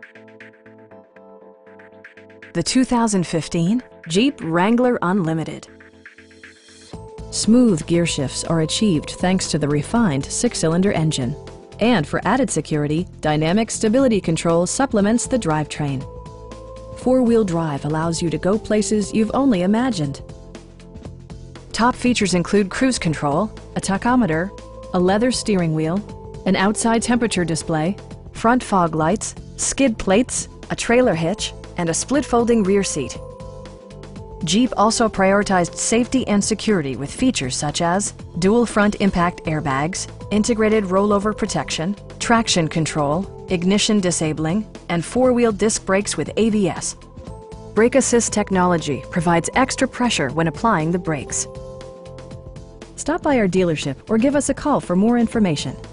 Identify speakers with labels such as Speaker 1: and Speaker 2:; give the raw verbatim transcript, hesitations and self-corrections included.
Speaker 1: The two thousand fifteen Jeep Wrangler Unlimited. Smooth gear shifts are achieved thanks to the refined six-cylinder engine. And for added security, dynamic stability control supplements the drivetrain. Four-wheel drive allows you to go places you've only imagined. Top features include cruise control, a tachometer, a leather steering wheel, an outside temperature display, front fog lights, skid plates, a trailer hitch, and a split-folding rear seat. Jeep also prioritized safety and security with features such as dual front impact airbags, integrated rollover protection, traction control, ignition disabling, and four-wheel disc brakes with A B S. Brake Assist technology provides extra pressure when applying the brakes. Stop by our dealership or give us a call for more information.